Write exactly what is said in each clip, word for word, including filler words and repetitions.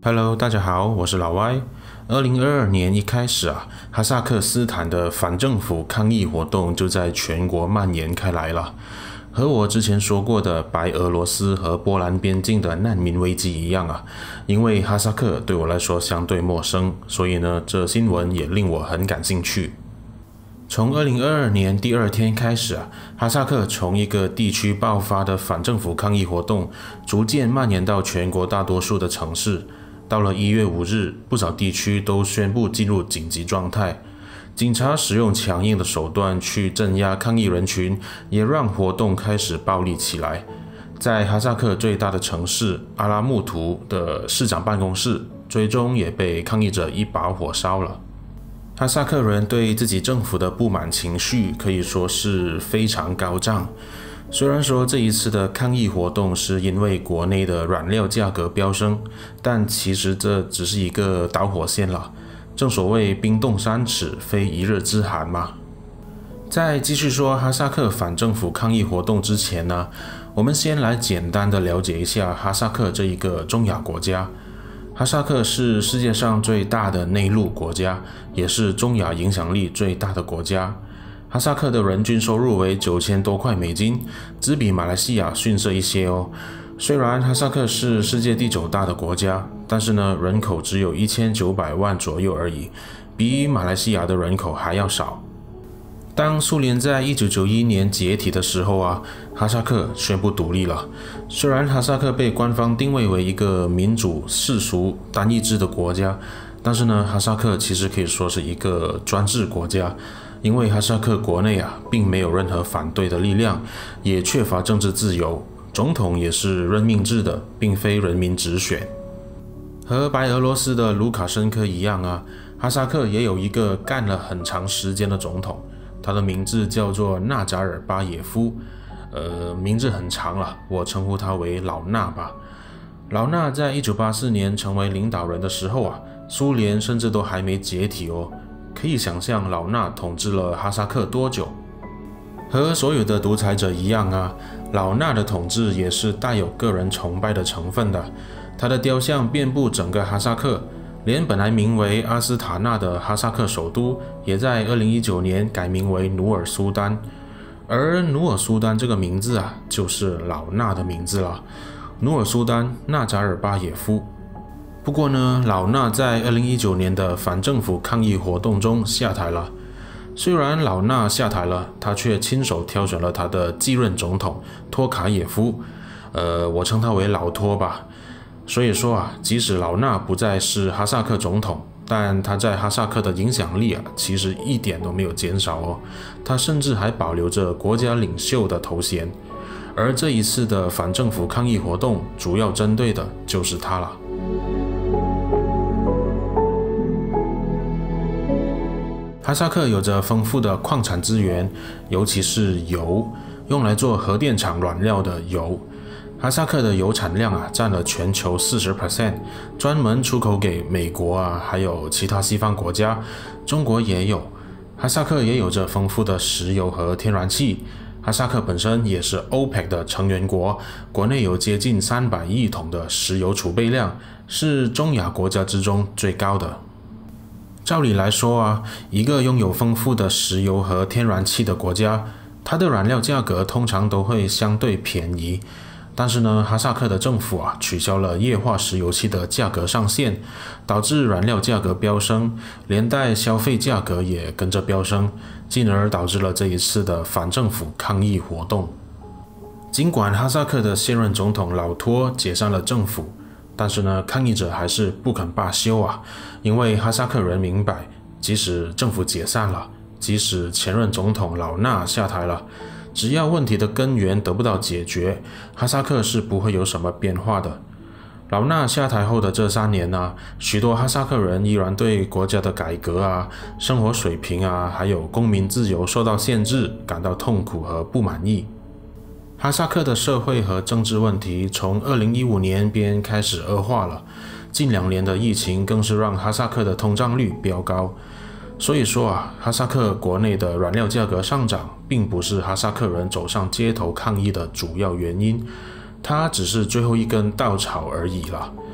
Hello， 大家好，我是老歪。二零二二年一开始啊，哈萨克斯坦的反政府抗议活动就在全国蔓延开来了。和我之前说过的白俄罗斯和波兰边境的难民危机一样啊，因为哈萨克对我来说相对陌生，所以呢，这新闻也令我很感兴趣。从二零二二年第二天开始啊，哈萨克从一个地区爆发的反政府抗议活动，逐渐蔓延到全国大多数的城市。到了一月五日，不少地区都宣布进入紧急状态。警察使用强硬的手段去镇压抗议人群，也让活动开始暴力起来。在哈萨克最大的城市阿拉木图的市长办公室，最终也被抗议者一把火烧了。哈萨克人对自己政府的不满情绪可以说是非常高涨。虽然说这一次的抗议活动是因为国内的燃料价格飙升，但其实这只是一个导火线了。正所谓冰冻三尺，非一日之寒嘛。在继续说哈萨克反政府抗议活动之前呢，我们先来简单的了解一下哈萨克这一个中亚国家。哈萨克是世界上最大的内陆国家，也是中亚影响力最大的国家。哈萨克的人均收入为九千多块美金，只比马来西亚逊色一些哦。虽然哈萨克是世界第九大的国家，但是呢，人口只有一千九百万左右而已，比马来西亚的人口还要少。当苏联在一九九一年解体的时候啊，哈萨克宣布独立了。虽然哈萨克被官方定位为一个民主、世俗、单一制的国家，但是呢，哈萨克其实可以说是一个专制国家。因为哈萨克国内啊，并没有任何反对的力量，也缺乏政治自由，总统也是任命制的，并非人民直选。和白俄罗斯的卢卡申科一样啊，哈萨克也有一个干了很长时间的总统，他的名字叫做纳扎尔巴耶夫，呃，名字很长了，我称呼他为老纳吧。老纳在一九八四年成为领导人的时候啊，苏联甚至都还没解体哦。可以想象老纳统治了哈萨克多久。和所有的独裁者一样啊，老纳的统治也是带有个人崇拜的成分的。他的雕像遍布整个哈萨克，连本来名为阿斯塔纳的哈萨克首都，也在二零一九年改名为努尔苏丹。而努尔苏丹这个名字啊，就是老纳的名字了。努尔苏丹·纳扎尔巴耶夫。不过呢，老纳在二零一九年的反政府抗议活动中下台了。虽然老纳下台了，他却亲手挑选了他的继任总统托卡耶夫，呃，我称他为老托吧。所以说啊，即使老纳不再是哈萨克总统，但他在哈萨克的影响力啊，其实一点都没有减少哦。他甚至还保留着国家领袖的头衔。而这一次的反政府抗议活动，主要针对的就是他了。哈萨克有着丰富的矿产资源，尤其是油，用来做核电厂燃料的油。哈萨克的油产量啊，占了全球 百分之四十， 专门出口给美国啊，还有其他西方国家，中国也有。哈萨克也有着丰富的石油和天然气。哈萨克本身也是 O P E C 的成员国，国内有接近三百亿桶的石油储备量，是中亚国家之中最高的。照理来说啊，一个拥有丰富的石油和天然气的国家，它的燃料价格通常都会相对便宜。但是呢，哈萨克的政府啊取消了液化石油气的价格上限，导致燃料价格飙升，连带消费价格也跟着飙升，进而导致了这一次的反政府抗议活动。尽管哈萨克的现任总统老托解散了政府，但是呢，抗议者还是不肯罢休啊，因为哈萨克人明白，即使政府解散了，即使前任总统老纳下台了，只要问题的根源得不到解决，哈萨克是不会有什么变化的。老纳下台后的这三年呢、啊，许多哈萨克人依然对国家的改革啊、生活水平啊，还有公民自由受到限制感到痛苦和不满意。哈萨克的社会和政治问题从二零一五年便开始恶化了，近两年的疫情更是让哈萨克的通胀率飙高。所以说啊，哈萨克国内的燃料价格上涨，并不是哈萨克人走上街头抗议的主要原因，它只是最后一根稻草而已了。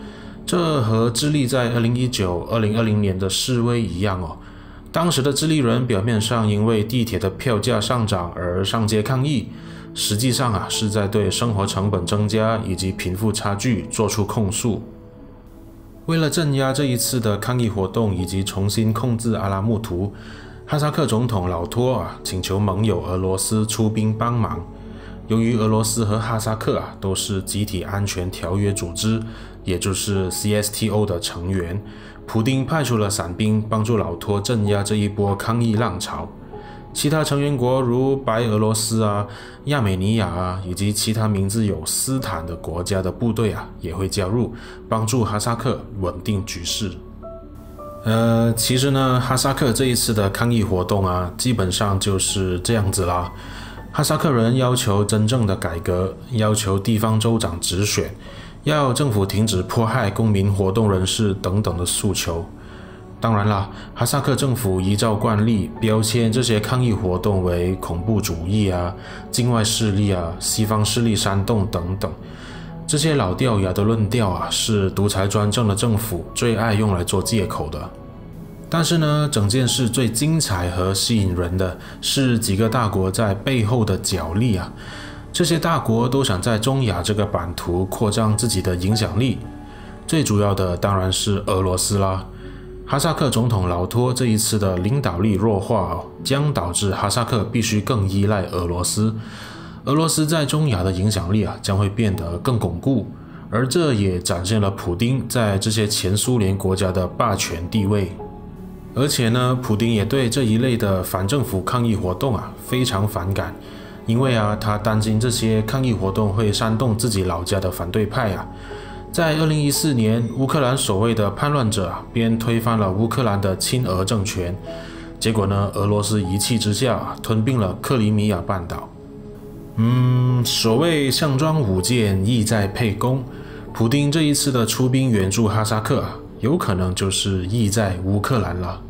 这和智利在二零一九、二零二零年的示威一样哦。当时的智利人表面上因为地铁的票价上涨而上街抗议，实际上啊是在对生活成本增加以及贫富差距做出控诉。为了镇压这一次的抗议活动以及重新控制阿拉木图，哈萨克总统老托啊请求盟友俄罗斯出兵帮忙。由于俄罗斯和哈萨克啊都是集体安全条约组织，也就是 C S T O 的成员，普丁派出了伞兵帮助老托镇压这一波抗议浪潮。其他成员国如白俄罗斯啊、亚美尼亚啊，以及其他名字有斯坦的国家的部队啊，也会加入，帮助哈萨克稳定局势。呃，其实呢，哈萨克这一次的抗议活动啊，基本上就是这样子啦。哈萨克人要求真正的改革，要求地方州长直选，要政府停止迫害公民活动人士等等的诉求。当然啦，哈萨克政府依照惯例标签这些抗议活动为恐怖主义啊、境外势力啊、西方势力煽动等等。这些老掉牙的论调啊，是独裁专政的政府最爱用来做借口的。但是呢，整件事最精彩和吸引人的是几个大国在背后的角力啊。这些大国都想在中亚这个版图扩张自己的影响力，最主要的当然是俄罗斯啦。哈萨克总统老托这一次的领导力弱化哦，将导致哈萨克必须更依赖俄罗斯。俄罗斯在中亚的影响力啊将会变得更巩固，而这也展现了普丁在这些前苏联国家的霸权地位。而且呢，普丁也对这一类的反政府抗议活动啊非常反感，因为啊他担心这些抗议活动会煽动自己老家的反对派啊。在二零一四年，乌克兰所谓的叛乱者便推翻了乌克兰的亲俄政权，结果呢，俄罗斯一气之下吞并了克里米亚半岛。嗯，所谓项庄舞剑，意在沛公，普丁这一次的出兵援助哈萨克，有可能就是意在乌克兰了。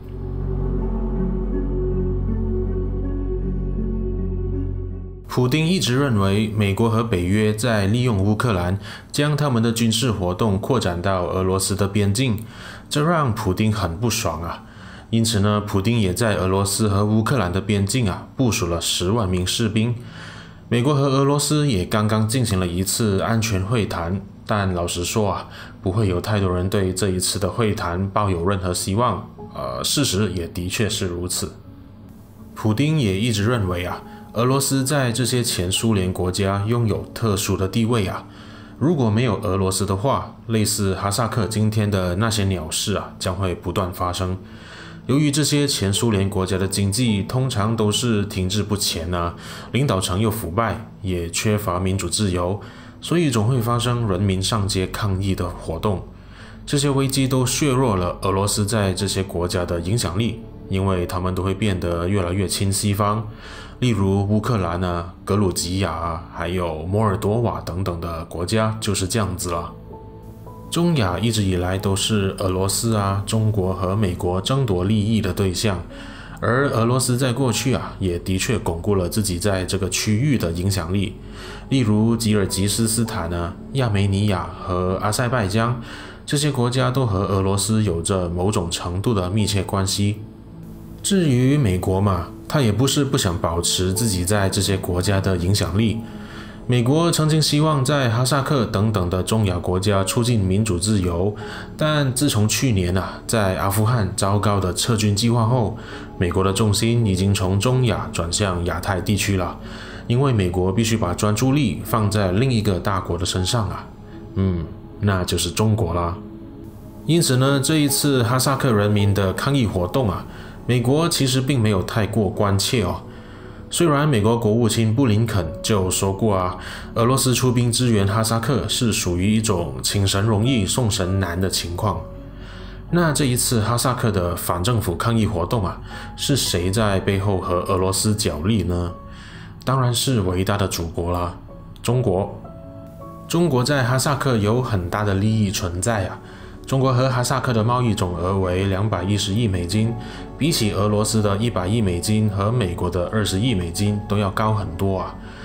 普丁一直认为美国和北约在利用乌克兰将他们的军事活动扩展到俄罗斯的边境，这让普丁很不爽啊。因此呢，普丁也在俄罗斯和乌克兰的边境啊部署了十万名士兵。美国和俄罗斯也刚刚进行了一次安全会谈，但老实说啊，不会有太多人对这一次的会谈抱有任何希望。呃，事实也的确是如此。普丁也一直认为啊，俄罗斯在这些前苏联国家拥有特殊的地位啊，如果没有俄罗斯的话，类似哈萨克今天的那些鸟事啊，将会不断发生。由于这些前苏联国家的经济通常都是停滞不前啊，领导层又腐败，也缺乏民主自由，所以总会发生人民上街抗议的活动。这些危机都削弱了俄罗斯在这些国家的影响力，因为他们都会变得越来越亲西方。例如乌克兰啊、格鲁吉亚啊，还有摩尔多瓦等等的国家就是这样子了。中亚一直以来都是俄罗斯啊、中国和美国争夺利益的对象，而俄罗斯在过去啊，也的确巩固了自己在这个区域的影响力。例如吉尔吉斯斯坦啊、亚美尼亚和阿塞拜疆，这些国家都和俄罗斯有着某种程度的密切关系。至于美国嘛，他也不是不想保持自己在这些国家的影响力。美国曾经希望在哈萨克等等的中亚国家促进民主自由，但自从去年啊，在阿富汗糟糕的撤军计划后，美国的重心已经从中亚转向亚太地区了，因为美国必须把专注力放在另一个大国的身上啊，嗯，那就是中国啦。因此呢，这一次哈萨克人民的抗议活动啊，美国其实并没有太过关切哦。虽然美国国务卿布林肯就说过啊，俄罗斯出兵支援哈萨克是属于一种请神容易送神难的情况。那这一次哈萨克的反政府抗议活动啊，是谁在背后和俄罗斯角力呢？当然是伟大的祖国啦，中国。中国在哈萨克有很大的利益存在啊。中国和哈萨克的贸易总额为两百一十亿美金，比起俄罗斯的一百亿美金和美国的二十亿美金都要高很多啊。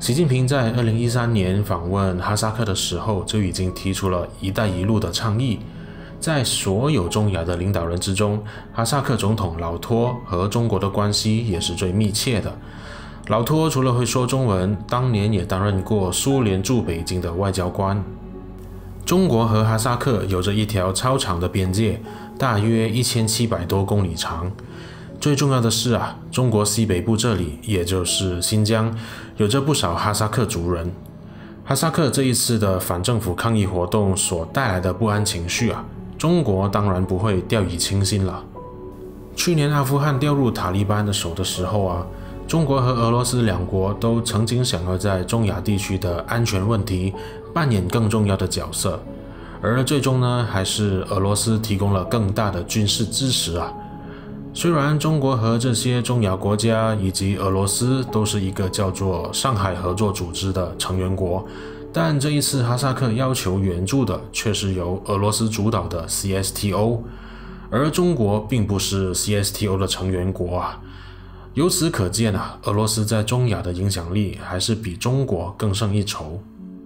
习近平在二零一三年访问哈萨克的时候，就已经提出了一带一路的倡议。在所有中亚的领导人之中，哈萨克总统老托和中国的关系也是最密切的。老托除了会说中文，当年也担任过苏联驻北京的外交官。中国和哈萨克有着一条超长的边界，大约一千七百多公里长。最重要的是啊，中国西北部这里，也就是新疆，有着不少哈萨克族人。哈萨克这一次的反政府抗议活动所带来的不安情绪啊，中国当然不会掉以轻心了。去年阿富汗掉入塔利班的手的时候啊，中国和俄罗斯两国都曾经想要在中亚地区的安全问题扮演更重要的角色，而最终呢，还是俄罗斯提供了更大的军事支持啊。虽然中国和这些中亚国家以及俄罗斯都是一个叫做上海合作组织的成员国，但这一次哈萨克要求援助的却是由俄罗斯主导的 C S T O， 而中国并不是 C S T O 的成员国啊。由此可见啊，俄罗斯在中亚的影响力还是比中国更胜一筹。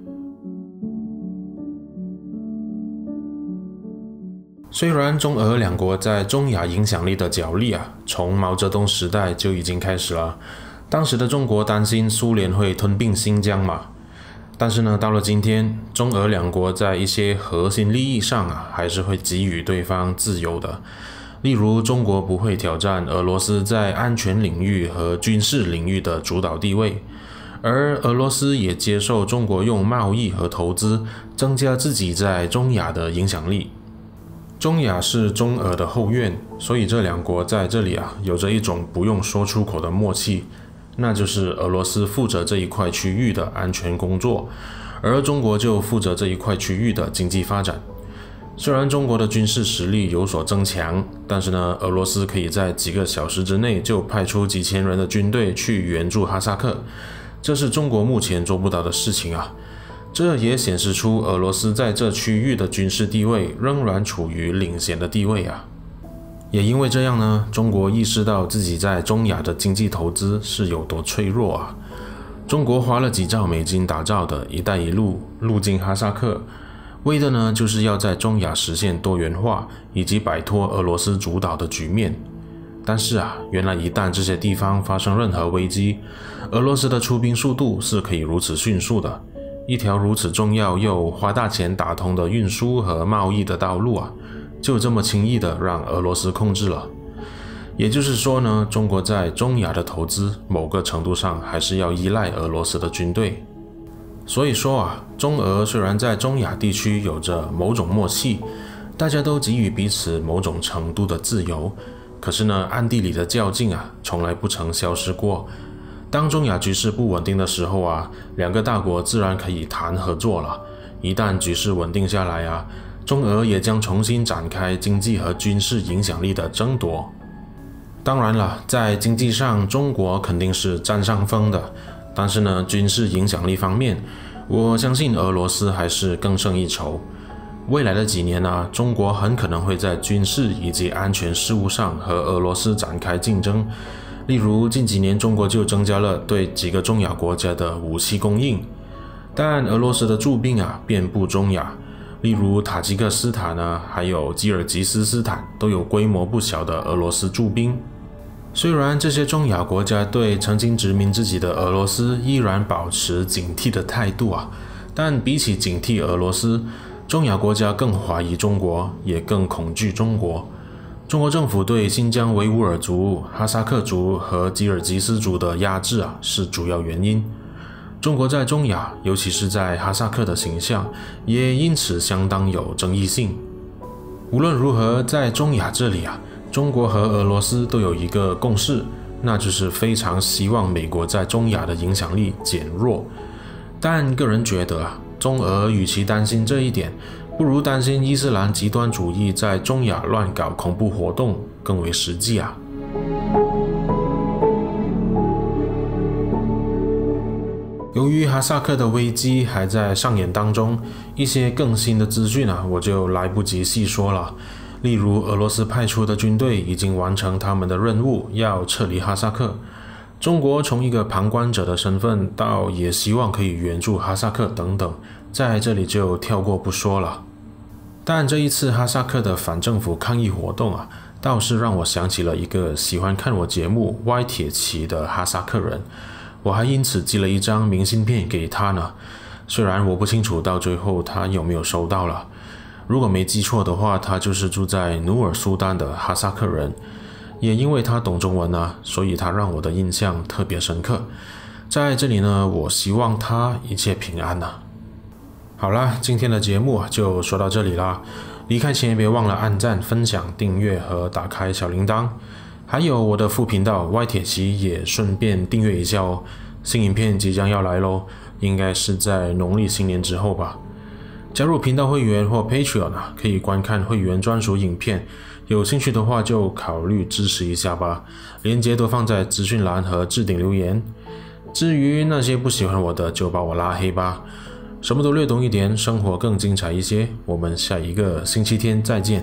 虽然中俄两国在中亚影响力的角力啊，从毛泽东时代就已经开始了。当时的中国担心苏联会吞并新疆嘛，但是呢，到了今天，中俄两国在一些核心利益上啊，还是会给予对方自由的。例如，中国不会挑战俄罗斯在安全领域和军事领域的主导地位，而俄罗斯也接受中国用贸易和投资增加自己在中亚的影响力。中亚是中俄的后院，所以这两国在这里啊，有着一种不用说出口的默契，那就是俄罗斯负责这一块区域的安全工作，而中国就负责这一块区域的经济发展。虽然中国的军事实力有所增强，但是呢，俄罗斯可以在几个小时之内就派出几千人的军队去援助哈萨克，这是中国目前做不到的事情啊。这也显示出俄罗斯在这区域的军事地位仍然处于领先的地位啊。也因为这样呢，中国意识到自己在中亚的经济投资是有多脆弱啊。中国花了几兆美金打造的一带一路路经哈萨克，为的呢就是要在中亚实现多元化以及摆脱俄罗斯主导的局面。但是啊，原来一旦这些地方发生任何危机，俄罗斯的出兵速度是可以如此迅速的。一条如此重要又花大钱打通的运输和贸易的道路啊，就这么轻易的让俄罗斯控制了。也就是说呢，中国在中亚的投资某个程度上还是要依赖俄罗斯的军队。所以说啊，中俄虽然在中亚地区有着某种默契，大家都给予彼此某种程度的自由，可是呢，暗地里的较劲啊，从来不曾消失过。当中亚局势不稳定的时候啊，两个大国自然可以谈合作了。一旦局势稳定下来啊，中俄也将重新展开经济和军事影响力的争夺。当然了，在经济上，中国肯定是占上风的，但是呢，军事影响力方面，我相信俄罗斯还是更胜一筹。未来的几年啊，中国很可能会在军事以及安全事务上和俄罗斯展开竞争。例如近几年中国就增加了对几个中亚国家的武器供应，但俄罗斯的驻兵啊遍布中亚，例如塔吉克斯坦啊，还有吉尔吉斯斯坦都有规模不小的俄罗斯驻兵。虽然这些中亚国家对曾经殖民自己的俄罗斯依然保持警惕的态度啊，但比起警惕俄罗斯，中亚国家更怀疑中国，也更恐惧中国。中国政府对新疆维吾尔族、哈萨克族和吉尔吉斯族的压制啊，是主要原因。中国在中亚，尤其是在哈萨克的形象，也因此相当有争议性。无论如何，在中亚这里啊，中国和俄罗斯都有一个共识，那就是非常希望美国在中亚的影响力减弱。但个人觉得啊，中俄与其担心这一点，不如担心伊斯兰极端主义在中亚乱搞恐怖活动更为实际啊。由于哈萨克的危机还在上演当中，一些更新的资讯啊，我就来不及细说了。例如，俄罗斯派出的军队已经完成他们的任务，要撤离哈萨克。 中国从一个旁观者的身份到也希望可以援助哈萨克等等，在这里就跳过不说了。但这一次哈萨克的反政府抗议活动啊，倒是让我想起了一个喜欢看我节目歪铁骑的哈萨克人，我还因此寄了一张明信片给他呢。虽然我不清楚到最后他有没有收到了，如果没记错的话，他就是住在努尔苏丹的哈萨克人，也因为他懂中文啊，所以他让我的印象特别深刻。在这里呢，我希望他一切平安啊。好啦，今天的节目就说到这里啦。离开前别忘了按赞、分享、订阅和打开小铃铛，还有我的副频道歪铁骑也顺便订阅一下哦。新影片即将要来咯，应该是在农历新年之后吧。加入频道会员或 Patreon 啊，可以观看会员专属影片，有兴趣的话就考虑支持一下吧。连结都放在资讯栏和置顶留言。至于那些不喜欢我的，就把我拉黑吧。什么都略懂一点，生活更精彩一些。我们下一个星期天再见。